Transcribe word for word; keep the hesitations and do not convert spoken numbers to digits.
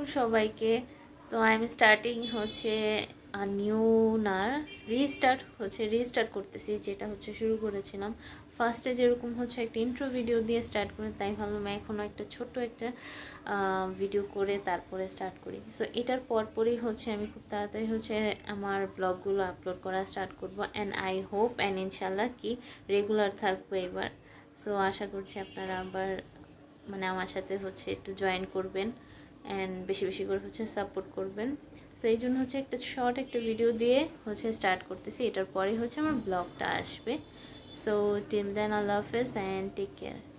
সবাইকে। So I am starting হচ্ছে new না রিস্টার্ট হচ্ছে রিস্টার্ট করতেছি, যেটা হচ্ছে শুরু করেছিলাম ফার্স্টে যেরকম হচ্ছে একটা ইন্ট্রো ভিডিও দিয়ে স্টার্ট করে, তাই ভাবলাম এখনও একটা ছোট্ট একটা ভিডিও করে তারপরে স্টার্ট করি। সো এটার পরপরই হচ্ছে আমি খুব তাড়াতাড়ি হচ্ছে আমার ব্লগগুলো আপলোড করা স্টার্ট করব, অ্যান্ড আই হোপ অ্যান্ড ইনশাল্লাহ কি রেগুলার থাকবো এবার। সো আশা করছি আপনারা আবার মানে আমার সাথে হচ্ছে একটু জয়েন করবেন অ্যান্ড বেশি বেশি করে হচ্ছে সাপোর্ট করবেন। সো এই জন্য হচ্ছে একটা শর্ট একটা ভিডিও দিয়ে হচ্ছে স্টার্ট করতেছি, এটার পরে হচ্ছে আমার ব্লগটা আসবে। সো টিল দেন আল্লাহ হাফেজ অ্যান্ড টেক কেয়ার।